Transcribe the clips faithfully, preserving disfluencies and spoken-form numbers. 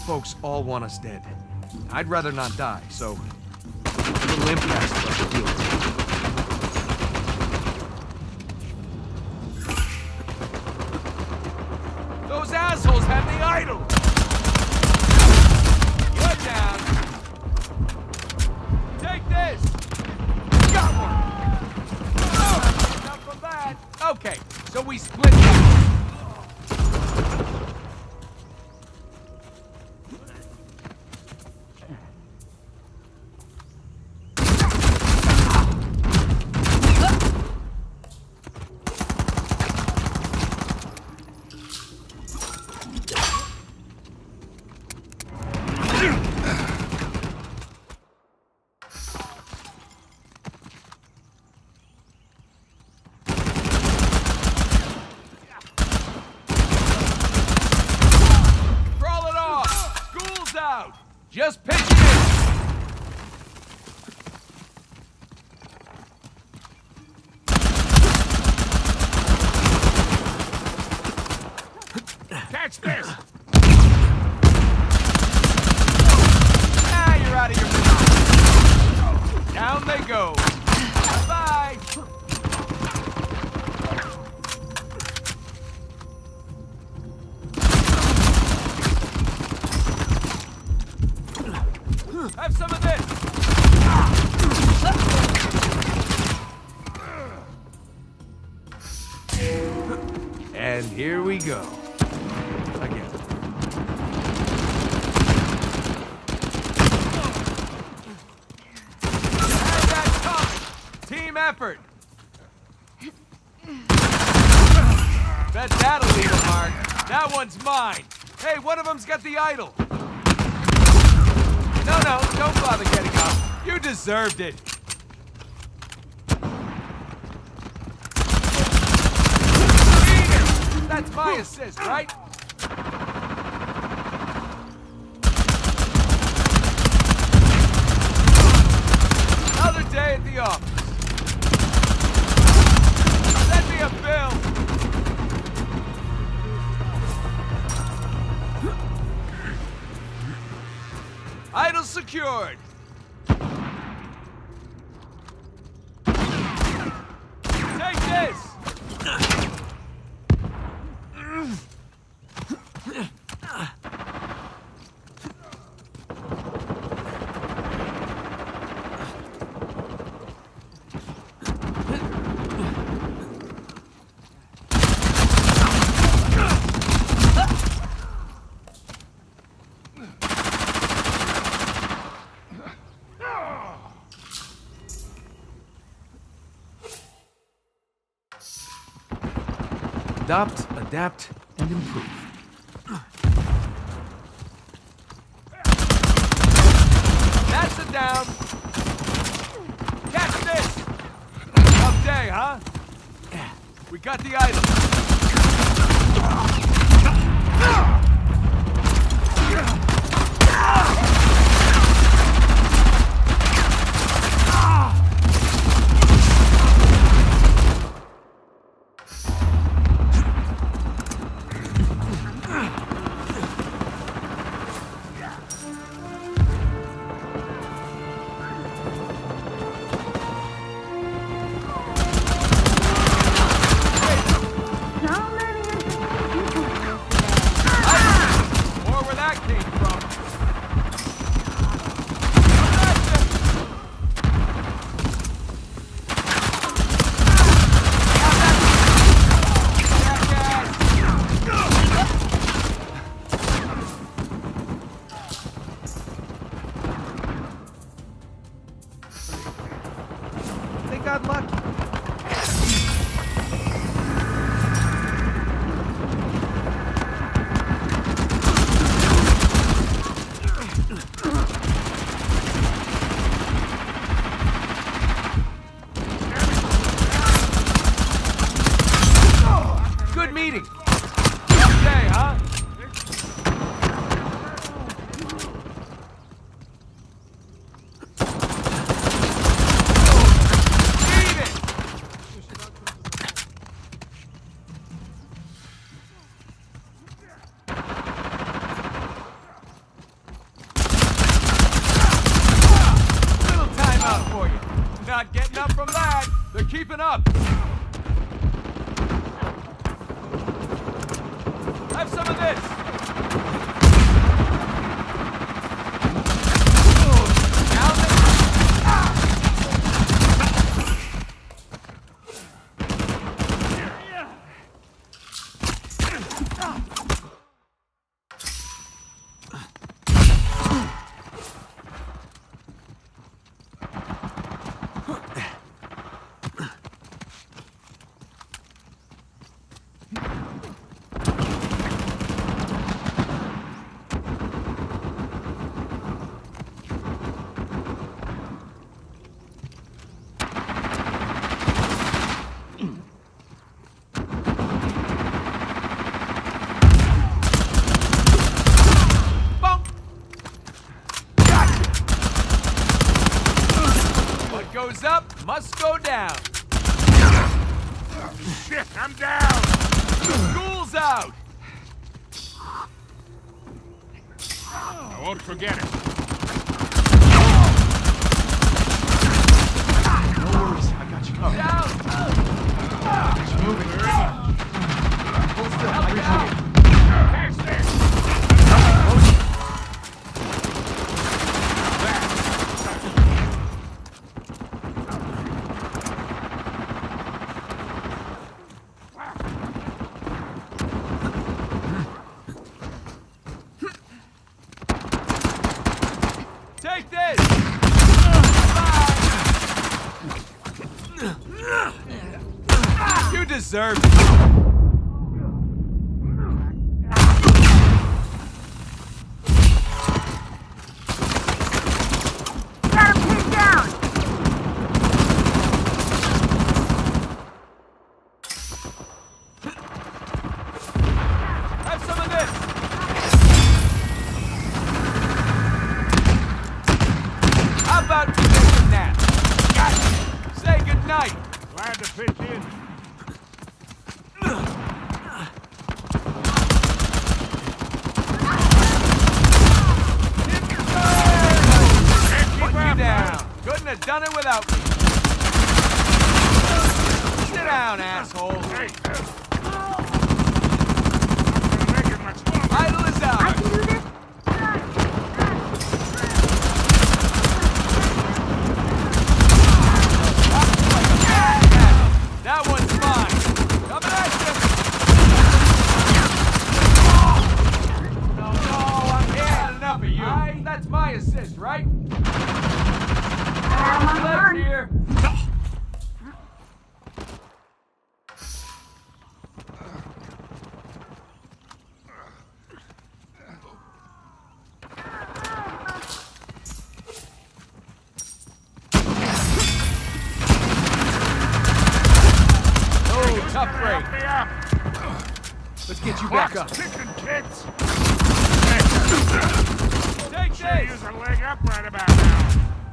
folks all want us dead. I'd rather not die, so a little impasse is what I feel. Those assholes have the idol! You're down! Take this! Got one! Oh, enough of that! Okay, so we split up. Just pitch it in! Catch this! Ah, you're out of your position. Down they go. Bye-bye! Have some of this! And here we go. Again. Have that coming! Team effort! Bet that'll leave a mark. That one's mine. Hey, one of them's got the idol. No, no, don't bother getting up. You deserved it. That's my assist, right? Another day at the office. Send me a bill. Idol secured! Take this! Adopt, adapt, and improve. That's a down. Catch this. Tough day, huh? We got the item. Got lucky. Good meeting. Okay, huh? Eat it. They're keeping up. Have some of this. Now they... ah! Goes up, must go down. Shit, I'm down. School's out. I won't forget it. No worries, I got you covered. Down. Keep moving. Hold still, I got you. Catch this. Take this! You deserve it. Got him pinned down! Have some of this! How about you take a nap? Gotcha. Say goodnight. Glad to pitch in. Put you down. Couldn't have done it without me. Sit down, asshole. Hey, not gonna make it much longer. Idle is I out. can do this! That one's mine. Coming at you. No, no, I'm had enough of you. I, that's my assist, right? I'm on the Legs run. here. Oh, tough break. Help me up. Let's get you back up. Clock's ticking, kids. Take Sure this. use a leg up right about now.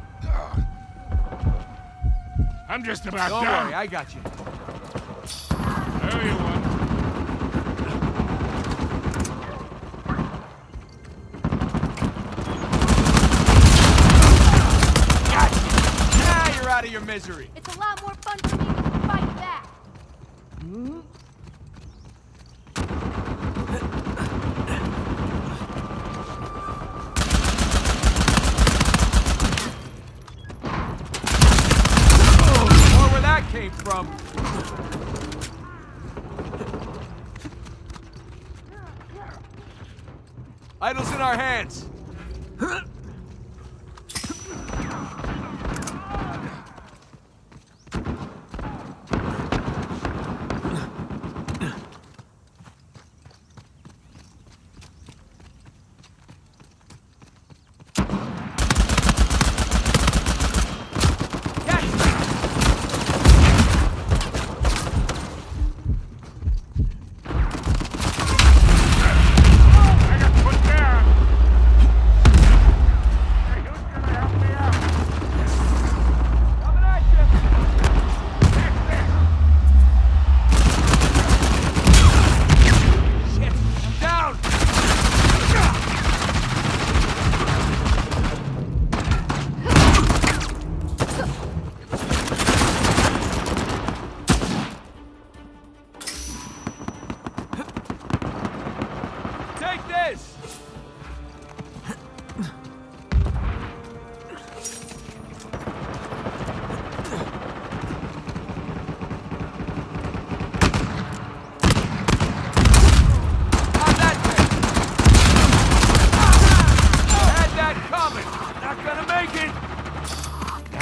I'm just about Don't done. worry, I got you. There you one. Got you. Now you're out of your misery. It's a lot more fun for me to fight back. More where that came from. Idle's in our hands. I got put down.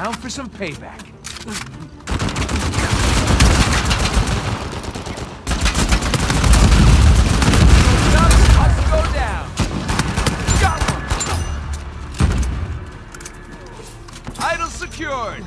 Time for some payback. Let's go down. Got one. Idol secured.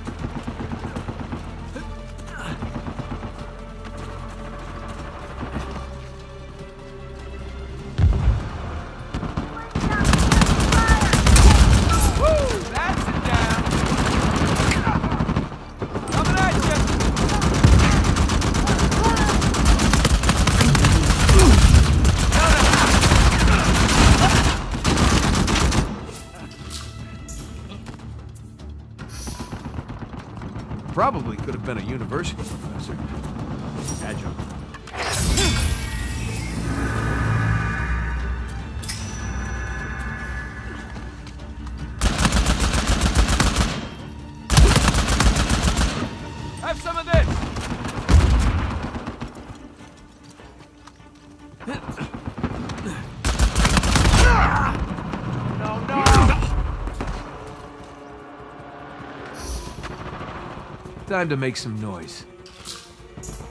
Probably could have been a university professor. Adjunct. Have some of this! No, no! Time to make some noise.